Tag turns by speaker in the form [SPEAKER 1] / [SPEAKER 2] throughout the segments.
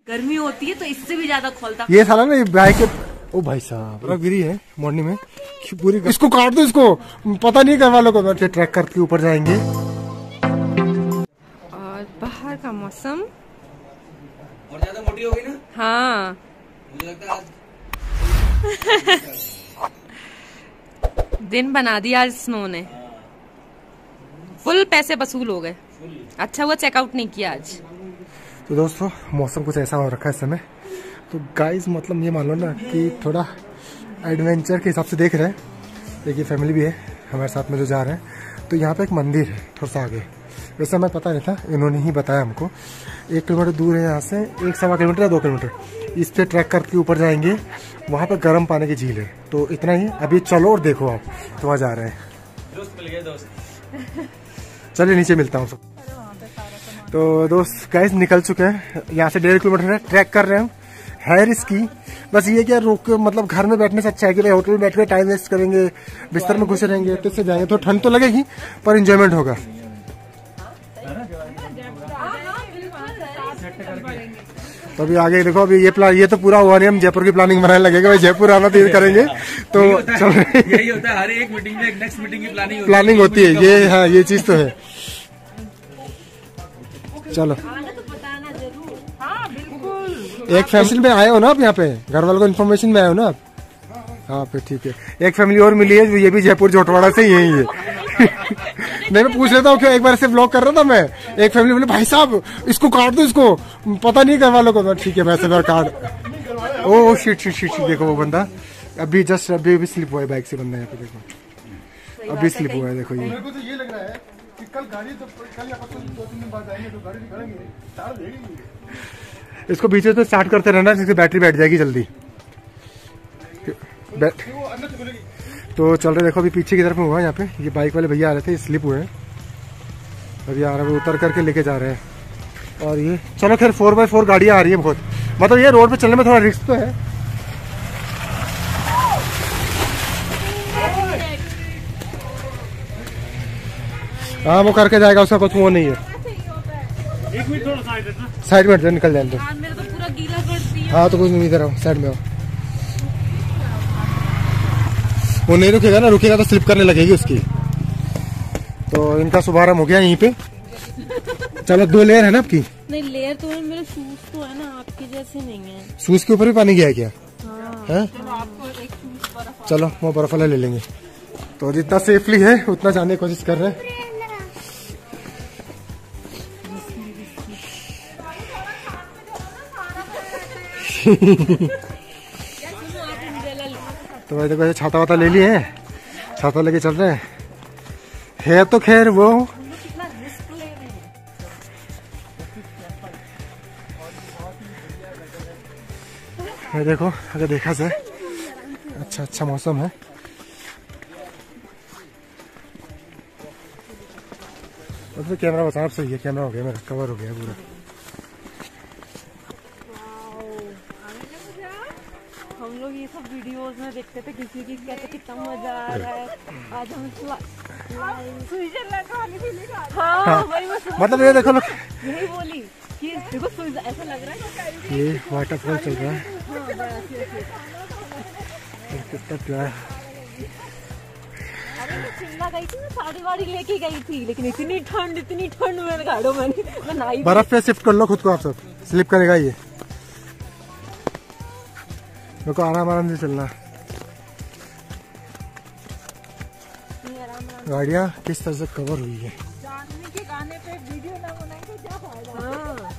[SPEAKER 1] गर्मी होती है तो इससे भी ज्यादा खोलता।
[SPEAKER 2] ये साला ना बाइक के ओ भाई साहब पूरा गिरी है मॉर्निंग में पूरी। इसको काट दो, इसको पता नहीं घर वालों को। ट्रैक करके ऊपर जाएंगे।
[SPEAKER 3] और बाहर का मौसम
[SPEAKER 4] और ज्यादा मोटी हो गई ना।
[SPEAKER 3] हाँ
[SPEAKER 4] मुझे लगता है
[SPEAKER 3] दिन बना दिया आज स्नो ने। फुल पैसे वसूल हो गए। अच्छा हुआ चेकआउट नहीं किया आज।
[SPEAKER 2] तो दोस्तों मौसम कुछ ऐसा हो रखा है इस समय। तो गाइस मतलब ये मान लो ना कि थोड़ा एडवेंचर के हिसाब से देख रहे हैं। देखिए फैमिली भी है हमारे साथ में जो जा रहे हैं। तो यहाँ पे एक मंदिर है थोड़ा सा आगे, वैसे हमें पता नहीं था, इन्होंने ही बताया हमको। 1 किलोमीटर दूर है यहाँ से, 1-1.25 किलोमीटर या 2 किलोमीटर। इस पे ट्रैक करके ऊपर जाएंगे, वहाँ पे गर्म पानी की झील है। तो इतना ही, अभी चलो और देखो आप। तो वहाँ जा रहे हैं।
[SPEAKER 4] दोस्त मिल गए दोस्त।
[SPEAKER 2] चलिए नीचे मिलता हूँ सब। तो दोस्त गाइस निकल चुके हैं, यहाँ से 1.5 किलोमीटर है। ट्रैक कर रहे हैं, है रिस्की। बस ये क्या रोक मतलब घर में बैठने से अच्छा है कि भाई होटल में बैठ कर टाइम वेस्ट करेंगे, बिस्तर में घुसे रहेंगे तो इससे जाएंगे। तो ठंड तो लगेगी पर एंजॉयमेंट होगा। तो अभी आगे देखो, अभी ये तो पूरा हुआ नहीं, हम जयपुर की प्लानिंग बनाने लगेगा। भाई जयपुर आना तो ये करेंगे। तो चल
[SPEAKER 4] यही होता है, हर एक मीटिंग में एक नेक्स्ट मीटिंग की
[SPEAKER 2] प्लानिंग होती है। ये हाँ ये चीज तो है। चलो एक फैमिली में आए हो ना आप, यहाँ पे घर वालों को इन्फॉर्मेशन में आए हो ना आप। हाँ फिर ठीक है। एक फैमिली और मिली है, ये भी जयपुर जोटवाड़ा से यही है। नहीं मैं पूछ लेता हूँ क्यों, एक बार से ब्लॉग कर रहा था मैं। एक फैमिली बोले भाई साहब इसको काट दो, इसको पता नहीं घर वालों को। ठीक है मैं से काट। ओ शिट शिट शिट, देखो वो बंदा अभी जस्ट अभी स्लिप हुआ है बाइक से। बंदा यहाँ पे देखो अभी स्लिप हुआ है। देखो ये मेरे को तो ये लग रहा है कि कल गाड़ी तो कल या परसों 2-3 दिन बाद आएंगे तो गाड़ी निकालेंगे, स्टार्ट देंगे। इसको बीच में स्टार्ट करते रहना जिससे बैटरी बैठ जाएगी जल्दी। तो चल रहे देखो अभी पीछे की तरफ में हुआ यहाँ पे। ये बाइक वाले भैया आ रहे थे, स्लिप हुए हैं। अभी आ रहे हैं, उतर करके लेके जा रहे हैं। और ये चलो खैर 4x4 गाड़ियाँ आ रही है बहुत। मतलब ये रोड पे चलने में थोड़ा रिस्क तो है। हाँ वो करके जाएगा, उसका कुछ वो नहीं है।
[SPEAKER 4] एक मिनट थोड़ा
[SPEAKER 2] साइड में निकल जाए।
[SPEAKER 3] मेरा तो पूरा गीला कर दिया।
[SPEAKER 2] हाँ तो कुछ नहीं, इधर आओ साइड में आओ। वो नहीं रुकेगा ना, रुकेगा तो स्लिप करने लगेगी उसकी। तो इनका शुभारंभ हो गया यहीं पे। चलो 2 लेयर है ना आपकी।
[SPEAKER 3] नहीं लेयर तो है, मेरे शूज तो है ना, आपके जैसे नहीं है।
[SPEAKER 2] शूज के ऊपर भी पानी गया है क्या?
[SPEAKER 3] हाँ।
[SPEAKER 2] है? चलो वो बर्फ वाला ले लेंगे। तो जितना सेफली है उतना जाने की कोशिश कर रहे हैं। तो भाई देखो छाता वाता ले लिए हैं, छाता लेके चल रहे हैं। तो खैर वो देखो अगर देखा जाए अच्छा मौसम है। तो कैमरा बचाना सही है, कैमरा हो गया मेरा, कवर हो गया पूरा।
[SPEAKER 3] हम लोग ये सब वीडियोस में देखते थे किसी की कहते कितना मजा आ रहा है। आज हम हाँ,
[SPEAKER 2] मतलब ये देखो
[SPEAKER 3] यही बोली कि देखो ऐसा लग रहा है
[SPEAKER 2] ये वाटरफॉल चल रहा है। कितना प्यारा।
[SPEAKER 3] शिमला गई थी, मैं साड़ी वाड़ी लेके गई थी, लेकिन इतनी ठंड मेरे गाड़ों में नहीं।
[SPEAKER 2] बर्फ पे शिफ्ट कर लो खुद को आप सब, स्लिप करेगा ये। मेरे को आराम से चलना। गाड़ियाँ किस तरह से कवर हुई है।
[SPEAKER 3] जानवी के गाने पे वीडियो ना बनाएंगे क्या फायदा। हाँ।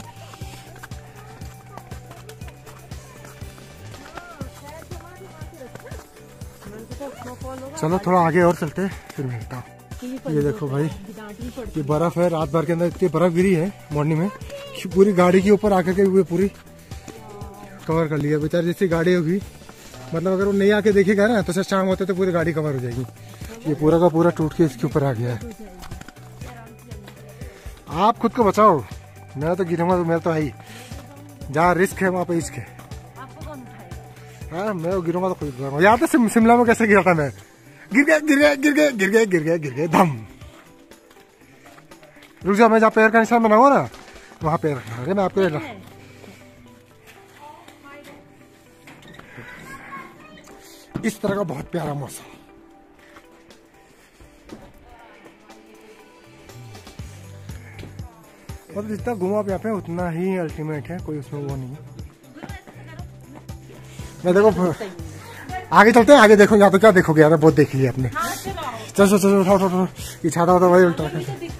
[SPEAKER 2] चलो थोड़ा आगे और चलते फिर मिलता हूँ। ये देखो भाई ये बर्फ है, रात भर के अंदर इतनी बर्फ गिरी है मॉर्निंग में, पूरी गाड़ी के ऊपर आकर के हुए पूरी कवर कर लिया। बेचारी जैसी गाड़ी होगी, मतलब अगर वो नहीं आके देखेगा ना तो शाम होते तो पूरी गाड़ी कवर हो जाएगी। ये पूरा का पूरा टूट के इसके ऊपर आ गया है। आप खुद को बचाओ, मैं तो गिरूंगा तो मेरा तो है ही। जहाँ रिस्क है वहाँ पे इश्क है। हाँ मैं गिरूंगा तो खुद गिरूंगा। याद है शिमला में कैसे गिरा था मैं, गिर गए धम। रुक जाओ, मैं जहाँ पैर का निशान बनाऊंगा ना वहाँ पैर रखना। मैं आपको इस तरह का बहुत प्यारा मौसम। मतलब जितना घूमा आप यहाँ पे उतना ही अल्टीमेट है, कोई उसमें वो नहीं है। मैं देखो आगे चलते हैं, आगे देखो। यहाँ तो क्या देखोगे यार, बहुत देख लिया आपने। चलो चलो उठाओ, ये छाता होता वही उल्टा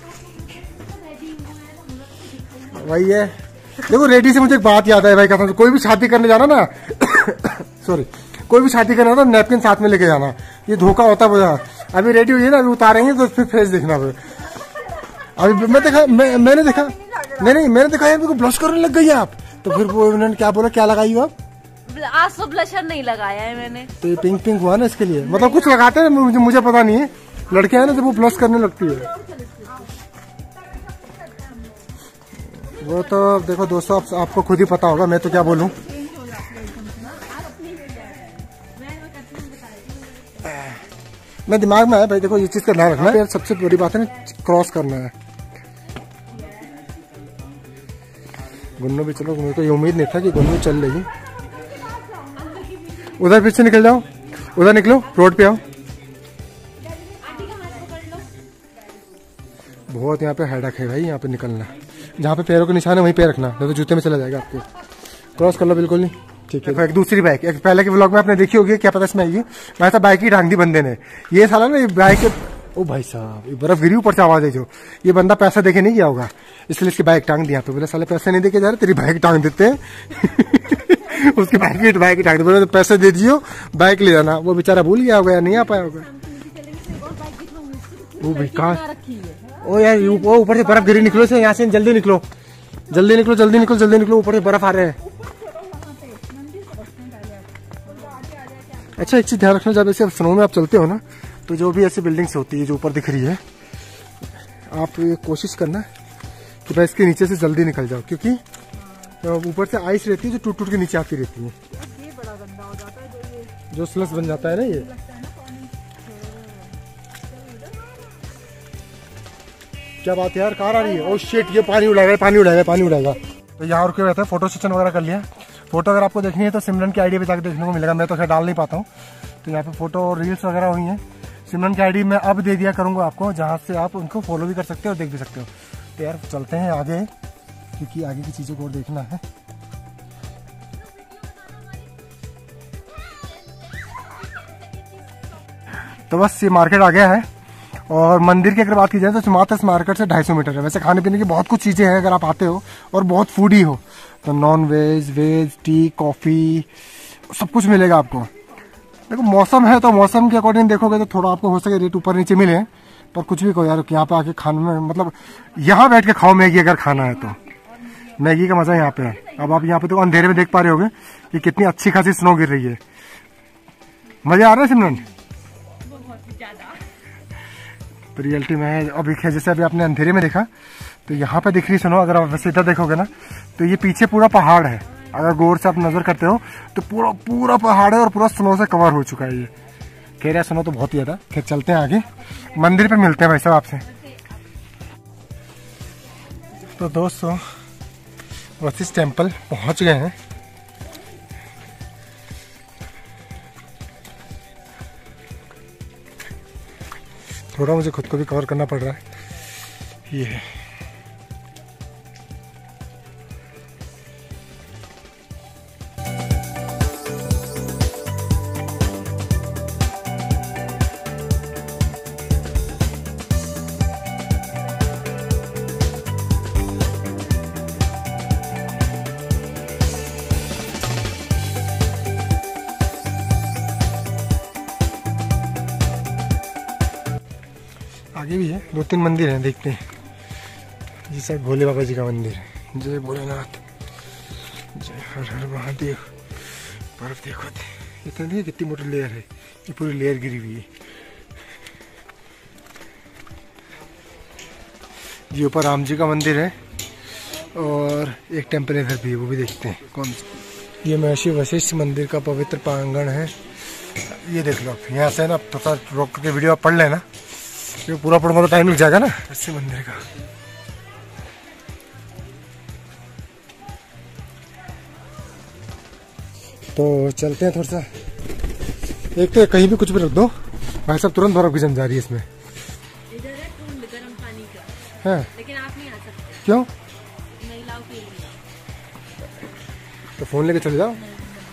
[SPEAKER 2] वही है। देखो रेडी से मुझे एक बात याद है भाई, कहता कोई भी शादी करने जाना ना सॉरी, कोई भी शादी करना ना नैपकिन साथ में लेके जाना, ये धोखा होता है। अभी रेडी हुई है ना, अभी उतारेंगे तो फिर फेस देखना। अभी मैं देखा, मैंने देखा नहीं मैंने देखा यार, मेरे को ब्लश करने लग गई आप। तो फिर वो उन्होंने क्या बोला, क्या लगाई हो आप?
[SPEAKER 1] आज तो ब्लशर नहीं लगाया है मैंने।
[SPEAKER 2] तो ये पिंक पिंक हुआ ना, इसके लिए। मतलब कुछ लगाते हैं, मुझे पता नहीं है। लड़कियां ना जब वो ब्लश करने लगती है वो तो देखो दोस्तों, आपको खुद ही पता होगा, मैं तो क्या बोलूं। मैं दिमाग में है भाई, देखो ये चीज का ध्यान रखना है। सबसे बड़ी बात है ना, क्रॉस करना है। गुन्नू भी चलो, मुझे तो ये उम्मीद नहीं था कि गुन्नू चल रही। उधर फिर से निकल जाओ, उधर निकलो, रोड पे आओ। बहुत यहाँ पे हेडक है भाई, यहाँ पे निकलना। जहाँ पे पैरों के निशान है वहीं पे रखना, नहीं तो जूते में चला जाएगा आपके। क्रॉस कर लो बिल्कुल नहीं, ठीक है। एक दूसरी बाइक, एक पहले के व्लॉग में आपने देखी होगी, क्या पता इसमें आएगी। मैं तो बाइक ही ढांक दी बंदे ने। ये साला ना, ये बाइक, ओ भाई साहब, ये बर्फ गिरी ऊपर से आवाज है। जो ये बंदा पैसा देके नहीं गया होगा, इसलिए इसकी बाइक टांग दिया। पे बोले साले पैसे नहीं देके जा रहे, तेरी बाइक टांग देते हैं उसकी बाइक टांग दे, बोले पैसे दे दियो, बाइक ले जाना। वो बेचारा भूल गया होगा या नहीं आ पाया होगा। वो भाई कहाँ, ओ यार वो ऊपर से बर्फ गिरी, निकलो से यहाँ से, जल्दी निकलो, जल्दी निकलो, जल्दी निकलो, जल्दी निकलो, ऊपर से बर्फ आ रहे हैं। अच्छा एक चीज ध्यान रखना, जब ऐसे स्नो में आप चलते हो ना, तो जो भी ऐसी बिल्डिंग्स होती है जो ऊपर दिख रही है, आप ये कोशिश करना कि भाई इसके नीचे से जल्दी निकल जाओ, क्योंकि ऊपर से आइस रहती है जो टूट टूट के नीचे आती रहती है, जो स्लस बन जाता है ना ये। क्या बात है यार, कार आ रही है। ओ शिट, ये पानी उड़ाएगा, पानी उड़ाएगा, पानी उड़ाएगा। तो यहाँ रुके हुए थे, फोटो सेशन वगैरह कर लिया। फोटो अगर आपको देखनी है तो सिमरन की आईडी पे जाकर देखने को मिलेगा, मैं तो खैर डाल नहीं पाता हूँ। तो यहाँ पे फोटो और रील्स वगैरह हुई हैं। सिमरन की आईडी मैं अब दे दिया करूँगा आपको, जहाँ से आप उनको फॉलो भी कर सकते हो और देख भी सकते हो। तो यार चलते हैं आगे, क्योंकि आगे की चीज़ों को और देखना है। तो बस ये मार्केट आ गया है। और मंदिर की अगर बात की जाए तो मात्र मार्केट से 250 मीटर है। वैसे खाने पीने की बहुत कुछ चीज़ें हैं, अगर आप आते हो और बहुत फूडी हो तो non veg, veg, tea, coffee, सब कुछ मिलेगा आपको। देखो मौसम है तो मौसम के अकॉर्डिंग देखोगे तो थोड़ा आपको हो सके रेट ऊपर नीचे मिले, पर कुछ भी कहो यार, यहाँ पे आके खाने में, मतलब यहाँ बैठ के खाओ मैगी, अगर खाना है तो मैगी का मजा यहाँ पे है। अब आप यहाँ पे तो अंधेरे में देख पा रहे होगे कि कितनी अच्छी खासी स्नो गिर रही है। मजा आ रहा है सिमरन? तो रियलिटी में अभी जैसे अभी आपने अंधेरे में देखा, तो यहाँ पे दिख रही स्नो। अगर आप वैसे इधर देखोगे ना, तो ये पीछे पूरा पहाड़ है। अगर गौर से आप नजर करते हो तो पूरा पूरा पहाड़ है और पूरा स्नो से कवर हो चुका है ये। कह रहा स्नो तो बहुत ही ज्यादा। फिर चलते हैं आगे, मंदिर पे मिलते हैं भाई साहब आपसे। तो दोस्तों वशिष्ठ टेम्पल पहुंच गए हैं। थोड़ा मुझे खुद को भी कवर करना पड़ रहा है। ये है आगे भी है, 2-3 मंदिर हैं, देखते हैं। ये सब भोले बाबा जी का मंदिर है। जय भोलेनाथ, जय हर हर महादेव। बर्फ देखो, इतनी कितनी मोटी लेयर है, ये पूरी लेयर गिरी हुई है। जी ऊपर राम जी का मंदिर है और एक टेम्पल इधर भी है, वो भी देखते हैं कौन सा। ये महर्षि वशिष्ठ मंदिर का पवित्र प्रांगण है। ये देख लो, यहाँ से ना थोड़ा रोक के वीडियो आप पढ़ लेना, ये पूरा पढ़ने तो टाइम लग जाएगा ना इसी मंदिर का। तो चलते हैं थोड़ा सा एक तो कहीं भी कुछ भी रख दो भाई साहब तुरंत बर्फ की जम जा रही है इसमें।
[SPEAKER 1] इधर है कुंड गर्म पानी का,
[SPEAKER 2] है
[SPEAKER 1] लेकिन आप नहीं आ सकते
[SPEAKER 2] क्यों?
[SPEAKER 1] महिलाओं के लिए।
[SPEAKER 2] तो फोन लेके चले जाओ।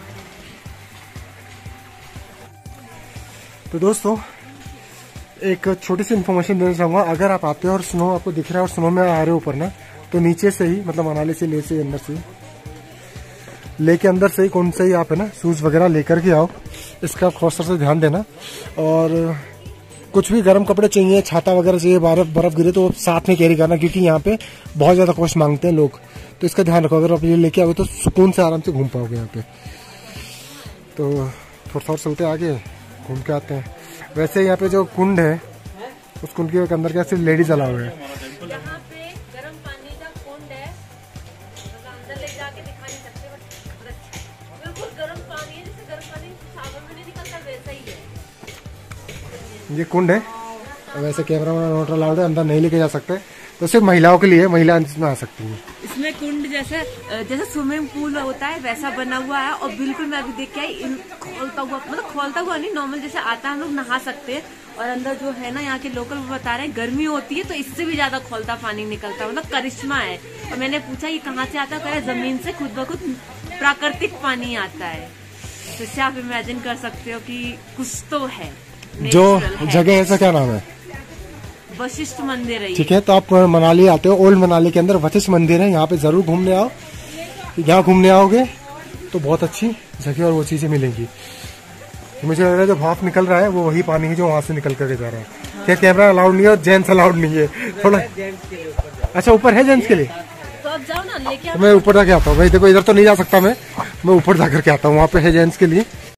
[SPEAKER 2] तो दोस्तों एक छोटी सी इन्फॉर्मेशन देना चाहूंगा, अगर आप आते हो और स्नो आपको दिख रहा है और स्नो में आ रहे हो ऊपर ना, तो नीचे से ही मतलब मनाली से ले से अंदर से लेके अंदर से ही कौन से ही आप है ना शूज वगैरह लेकर के आओ, इसका खास तौर से ध्यान देना। और कुछ भी गर्म कपड़े चाहिए, छाता वगैरह चाहिए, बर्फ गिरे तो साथ में कैरी करना, क्योंकि यहाँ पे बहुत ज्यादा कॉस्ट मांगते हैं लोग, तो इसका ध्यान रखो। अगर आप ये लेके आओगे तो सुकून से आराम से घूम पाओगे यहाँ पे। तो थोड़ा चलते आगे घूम के आते हैं। वैसे यहाँ पे जो कुंड है उस कुंड के अंदर क्या सिर्फ लेडीज अलाउ है।
[SPEAKER 1] यहाँ पे गर्म पानी का कुंड है, मतलब अंदर ले जाके दिखा नहीं सकते, बट बिल्कुल गर्म पानी है, जैसे गर्म पानी सावन में नहीं निकलता वैसा ही है।
[SPEAKER 2] ये कुंड है, वैसे कैमरा नोट अलाउड है, अंदर नहीं लेके जा सकते, तो सिर्फ महिलाओं के लिए, महिला इसमें आ सकती है।
[SPEAKER 3] इसमें कुंड जैसे स्विमिंग पूल होता है वैसा बना हुआ है, और बिल्कुल मैं अभी देख के आई खोलता हुआ, मतलब खोलता हुआ नहीं, नॉर्मल जैसे आता है हम लोग नहा सकते हैं। और अंदर जो है ना यहाँ के लोकल वो बता रहे हैं गर्मी होती है तो इससे भी ज्यादा खोलता पानी निकलता है, मतलब करिश्मा है। और मैंने पूछा ये कहाँ से आता है, कह रहे जमीन से खुद ब खुद प्राकृतिक पानी आता है। तो इससे आप इमेजिन कर सकते हो कि कुछ तो है।
[SPEAKER 2] जो जगह है ऐसा क्या नाम है?
[SPEAKER 3] वशिष्ठ मंदिर है।
[SPEAKER 2] ठीक है, तो आप मनाली आते हो, ओल्ड मनाली के अंदर वशिष्ठ मंदिर है, यहाँ पे जरूर घूमने आओ। यहाँ घूमने आओगे तो बहुत अच्छी जगह और वो चीजें मिलेंगी। मुझे लग रहा है जो भाप निकल रहा है वो वही पानी है जो वहां से निकल करके जा रहा है। क्या कैमरा अलाउड नहीं है और जेंट्स अलाउड नहीं है थोड़ा? अच्छा ऊपर है जेंट्स के लिए,
[SPEAKER 1] तो आप जाओ ना लेके।
[SPEAKER 2] मैं ऊपर जाके आता हूँ भाई, देखो इधर तो नहीं जा सकता मैं ऊपर जाकर के आता हूँ, वहाँ पे है जेंट्स के लिए।